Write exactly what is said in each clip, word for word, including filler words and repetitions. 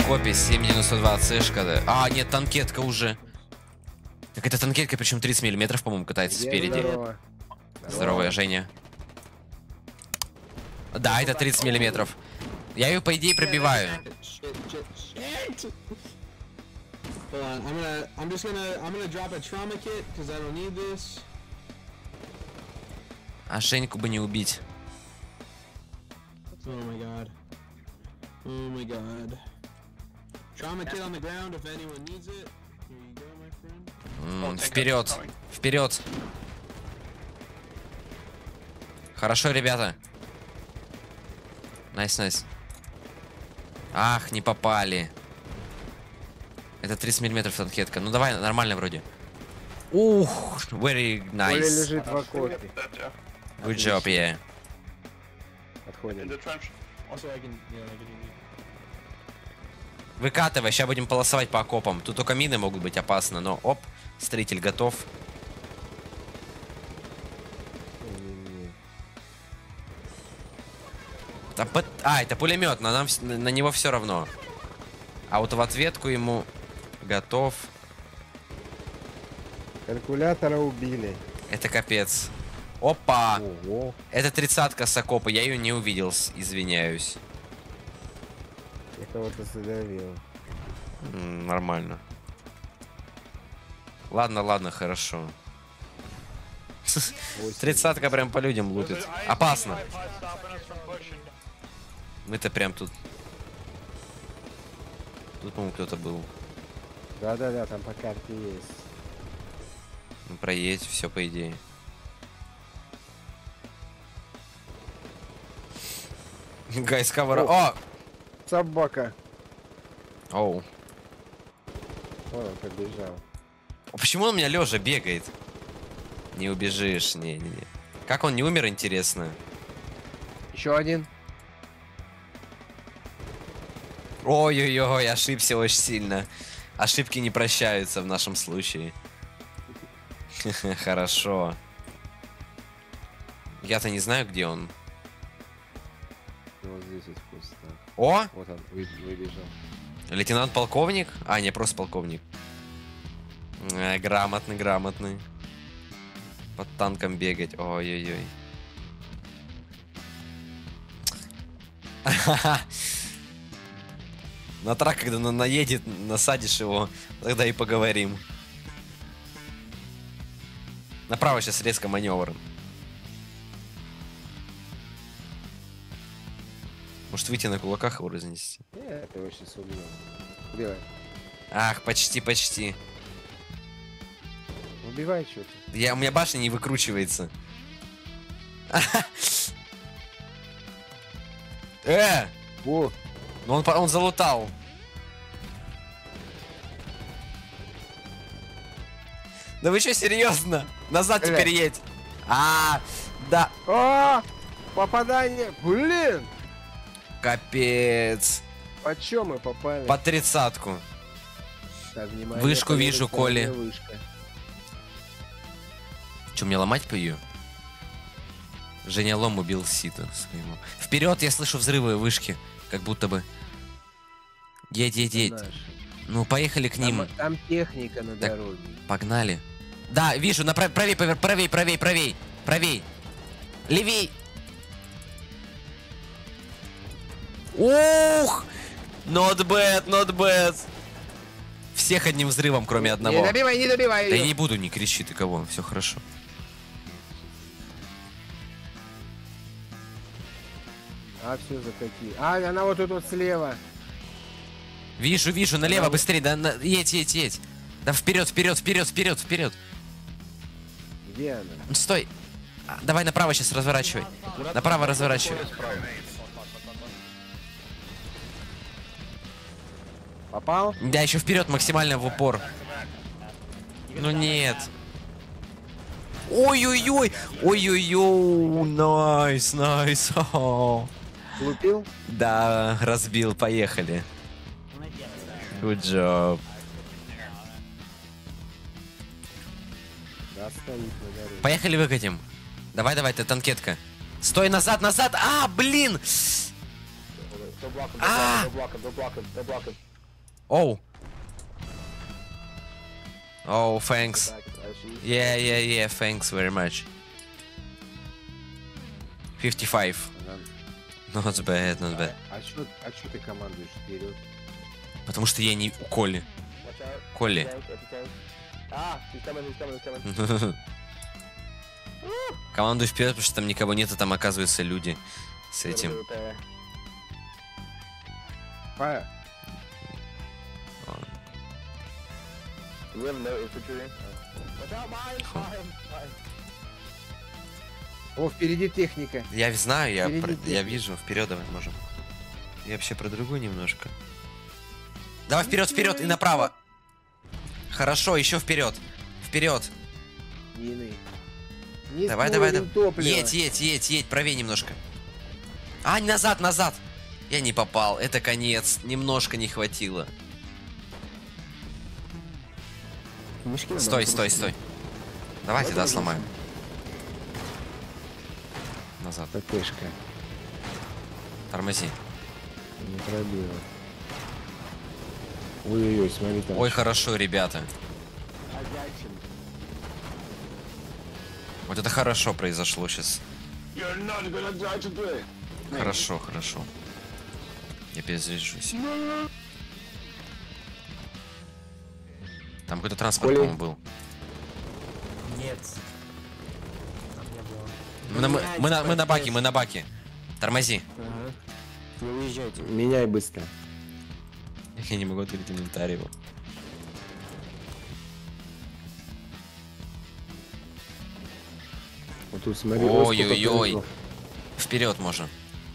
окопе, семь девяносто два цешка, да. А, нет, танкетка уже. Так это танкетка, причем тридцать миллиметров, по-моему, катается Где спереди. здорово. Здоровая Женя. Да, это тридцать миллиметров. Я ее, по идее, пробиваю. А Женьку бы не убить. Вперед! Вперед! Хорошо, ребята. Найс, найс. Ах, не попали. Это тридцать миллиметров танкетка. Ну давай, нормально вроде. Ух, very nice. Коля лежит в окопе. Good job, yeah. Отходим. Выкатывай, сейчас будем полосовать по окопам. Тут только мины могут быть опасны, но оп, строитель готов. Там под... А, это пулемет, но нам вс- на на него все равно. А вот в ответку ему готов. Калькулятора убили. Это капец. Опа! Ого. Это тридцатка с окопа, я ее не увидел, с- извиняюсь. Я кого-то задавил. М, Нормально. Ладно, ладно, хорошо. Тридцатка прям по людям лупит. Опасно. Мы-то прям тут. Тут, по-моему, кто-то был. Да-да-да, там по карте есть. Ну, проедь, все по идее. Гайс, кавера. О! Собака. Оу. Вон он побежал. А почему он у меня лежа бегает? Не убежишь, не-не-не. Как он не умер, интересно? Еще один. Ой-ой-ой, ошибся очень сильно. Ошибки не прощаются в нашем случае. Хорошо. Я-то не знаю, где он. Ну, вот здесь вот пусто. О! Вот он вы- выбежал. Лейтенант-полковник? А, не, просто полковник. Э, грамотный, грамотный. Под танком бегать. Ой-ой-ой. На трак, когда на- наедет, насадишь его, тогда и поговорим. Направо сейчас резко маневр. Может выйти на кулаках его разнести? Э, это вообще с убьем. Убивай. Ах, почти, почти. Убивай что-то. Я, у меня башня не выкручивается. Э! О, Ну он, по- он залутал. Да вы что, серьезно? Назад Э. теперь едь. А, да. а, попадание. Блин. Капец. По чем мы попали? По тридцатку. Так, внимание, Вышку по левой вижу, стороне Коли. вышка. Че, мне ломать по ее? Женя Лом убил Сита своему. Вперед, я слышу взрывы вышки. Как будто бы. Едь, едь, едь. Наши. Ну, поехали к ним. Там, там техника на Так. дороге. Погнали. Да, вижу, направь, правей, повер- правей, правей, правей, правей. Левей. Ух! Not bad, not bad. Всех одним взрывом, кроме одного. Не добивай, не добивай Да её. я не буду, не кричи ты кого, все хорошо. А, все, закати. А, она вот тут вот слева. Вижу, вижу, налево, Она- быстрее, да, на- едь, едь, едь. Да вперед, вперед, вперед, вперед, вперед. Где она? Ну, стой. А, давай направо сейчас разворачивай. Направо разворачивай. Попал? Да, еще вперед максимально в упор. Ну нет. Ой-ой-ой! Ой-ой-ой! Найс, найс. Лупил? Да, разбил, поехали. Good job. Да, стоит на дороге. Поехали выкатим. Давай, давай, ты танкетка. Стой, назад, назад! А, блин! А! Оу. Оу, thanks. Yeah, yeah, yeah, thanks very much. fifty-five. Not bad, not bad. А чё, а чё ты командуешь вперед? Потому что я не у Коли. Коли. Командую вперед, потому что там никого нет, а там оказываются люди с этим. Фаер. О, впереди техника. Я знаю, я, Впереди про- техника. я вижу, вперед давай можем. Я вообще про другую немножко. Давай вперед, вперед и направо. Хорошо, еще вперед. Вперед. Мины. Не Давай, давай, используем давай. топливо. Едь, едь, едь, едь, правее немножко. А, назад, назад. Я не попал, это конец. Немножко не хватило. Стой, стой, стой. Давайте, да, сломаем. Назад. ПТшка. Тормози. Не пробила. Ой-ой-ой, смотри там. Ой, хорошо, ребята. Вот это хорошо произошло сейчас. Хорошо, хорошо. Я перезаряжусь. Там какой-то транспорт, Коля. по-моему, был. Нет. Там не было. Мы на, мы, мы на, мы на баке, мы на баке. Тормози. Ага. Вы уезжаете. Меняй быстро. Я не могу открыть инвентарь его. Вот тут смотри. Ой-ой-ой. Вперед можно.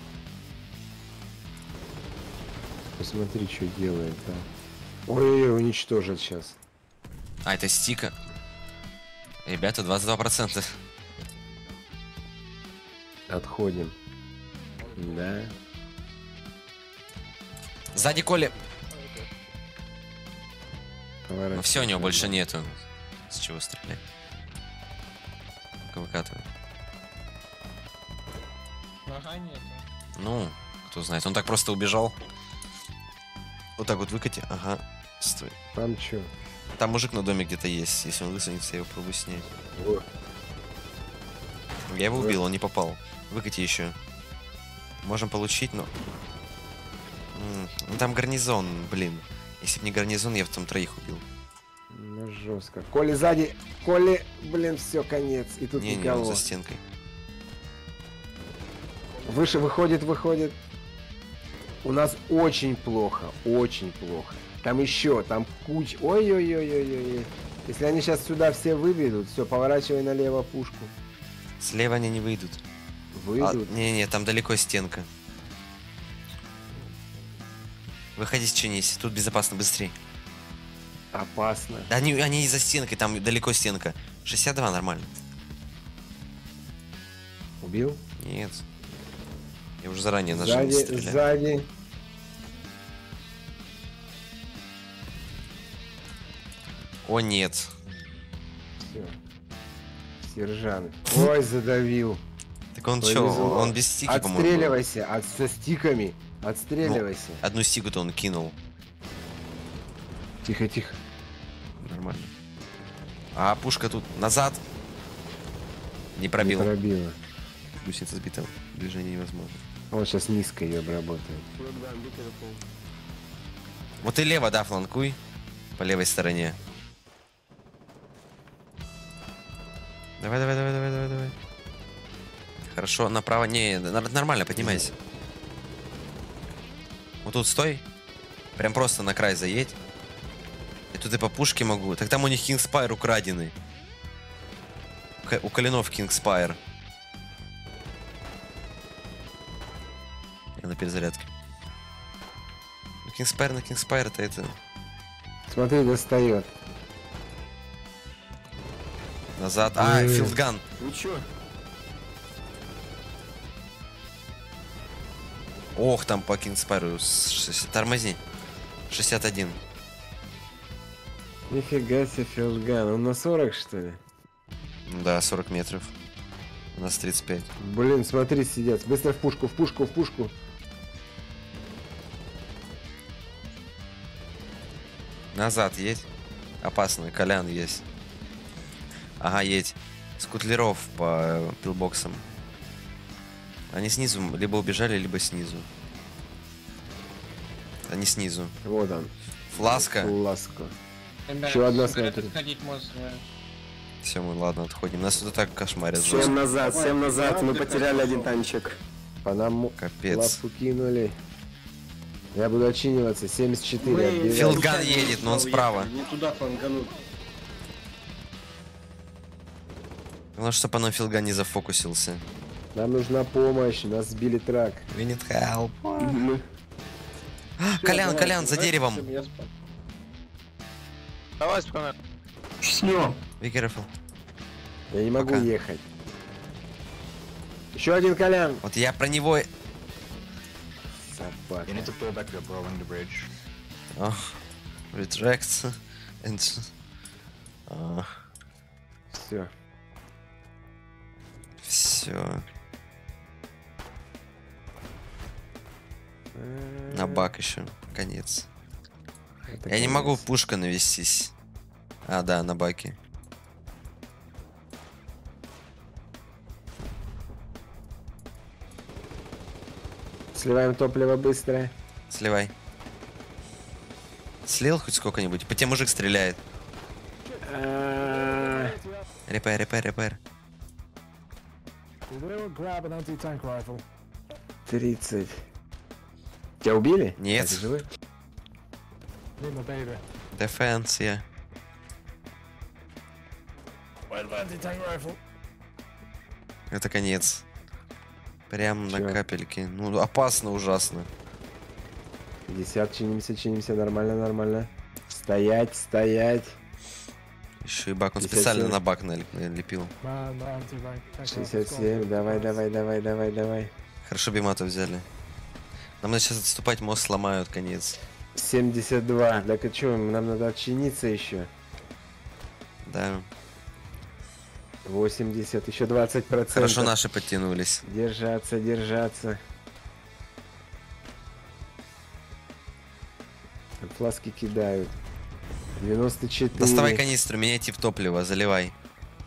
Посмотри, что делает, да. Ой-ой-ой, уничтожит сейчас. А, это стика. Ребята, двадцать два процента. Отходим. Да. Сзади Коли. Поворачивай. Ну все, у него больше нету. С чего стрелять? Выкатывай. Ага, нету. Ну, кто знает. Он так просто убежал. Вот так вот выкати. Ага. Стой. Там что? Там мужик на доме где-то есть. Если он высунется, я его пробую снять. Я его убил, он не попал. Выкати еще. Можем получить, но... М, ну там гарнизон, блин. Если бы не гарнизон, я бы там троих убил. Ну жестко. Коли сзади. Коли, блин, все, конец. И тут Не, не, никого. он за стенкой. Выше выходит, выходит. У нас очень плохо, очень плохо. Там еще, там куча. Ой-ой-ой-ой-ой. Если они сейчас сюда все выведут, все, поворачивай налево пушку. Слева они не выйдут. Выйдут. Не-не, там далеко стенка. Выходи, чинись. Тут безопасно, быстрей. Опасно. Да они, они не за стенкой, там далеко стенка. шестьдесят два нормально. Убил? Нет. Я уже заранее нажал Сзади, стрелять. сзади. О, нет. Все. Сержант. Ой, задавил. Так он Повезло. чё, он без стики, по-моему. был. Отстреливайся, от, со стиками. Отстреливайся. Одну стику-то он кинул. Тихо, тихо. Нормально. А пушка тут назад. Не пробил. Не пробила. Гусеница сбита. Движение невозможно. Он сейчас низко ее обработает. Вот и лево, да, фланкуй. По левой стороне. Давай, давай, давай, давай, давай, давай. Хорошо, направо. Не, н- нормально, поднимайся. Вот тут стой. Прям просто на край заедь. И тут и по пушке могу. Так там у них Кингспайр украденный. К- у Калинов Кингспайр. Я на перезарядке. Ну, Кингспайр на Кингспайр это это... Смотри, достает. Назад. А, Ой. филдган. Вы чё? Ох, там по Кингспайру. с- с- Тормози. шестьдесят один. Нифига себе, филдган. Он на сорок, что ли? Да, сорок метров. У нас тридцать пять. Блин, смотри, сидят. Быстро в пушку, в пушку, в пушку. Назад едь. Опасно, Колян есть. Ага, едь. С кутлеров по пилбоксам. Они снизу либо убежали, либо снизу. Они снизу. Вот он. Фласка. Фласка. Ребят, Еще одна говорят, смотрит. отходить можно. Все, мы ладно, отходим. Нас тут и так кошмарят. Всем жестко. назад, всем назад, мы потеряли один танчик. По нам Капец. лапку кинули. Я буду отчиниваться. семьдесят четыре. Мы- отбирай. Филдган едет, но он справа. Не туда флангануть. Главное, чтобы оно Филган не зафокусился. Нам нужна помощь. Нас сбили трак. We need help. Мы- А, Колян, Колян, за деревом. Давай, спокойно. Все. Be careful. Я не могу Пока. ехать. Еще один Колян. Вот я про него... Собака. You need to pull back the blowing the bridge. Oh, retract. And... А, Все. все. На бак еще. Конец. Я не могу в пушка навестись. А, да, на баке. Сливаем топливо быстро. Сливай. Слил хоть сколько-нибудь? По тебе мужик стреляет. А, Репер, репер, репер. тридцать. Тебя убили? Нет. А, ты живой? Дефенс, я. Это конец. Прям на Чё? капельке. Ну, опасно ужасно. пятьдесят, чинимся, чинимся, нормально, нормально. Стоять, стоять. Еще и бак. Он пятьдесят специально семь. на бак налеп- налепил. шестьдесят семь, давай, давай, давай, давай, давай. Хорошо Бимату взяли. Нам надо сейчас отступать, мост сломают, конец. семьдесят два. Так и что, нам надо отчиниться еще. Да. восемьдесят, еще двадцать процентов. Хорошо наши подтянулись. Держаться, держаться. Фласки кидают. девяносто четыре. Доставай канистру, меняй тип топлива, заливай.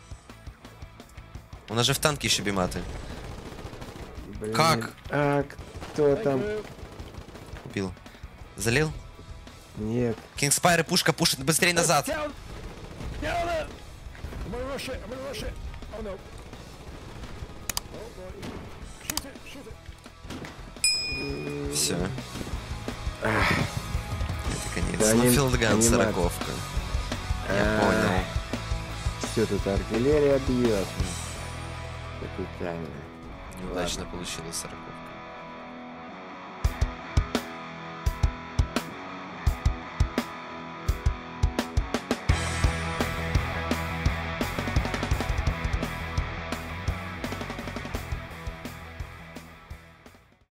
У нас же в танке еще Биматы. Блин. Как? А кто там? Убил. Залил? Нет. Кингспайр и пушка пушит быстрее назад. Все. Это конец. Да Ну, они- филдган, они сороковка. Я А, понял. Все тут артиллерия бьет. Капитально. Неудачно получилось сороковка.